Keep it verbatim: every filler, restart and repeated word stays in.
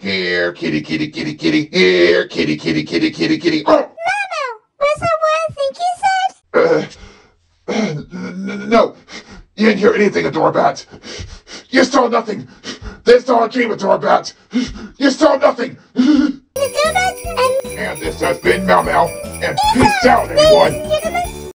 Here, kitty, kitty, kitty, kitty. Here, kitty, kitty, kitty, kitty, kitty. Oh! Mao Mao, was that what I think you said? Uh, n- n- no, you didn't hear anything, Adorabat. You saw nothing. This all a dream, Adorabat. You saw nothing. The donut and... And this has been Mao Mao. And peace out, everyone. You're gonna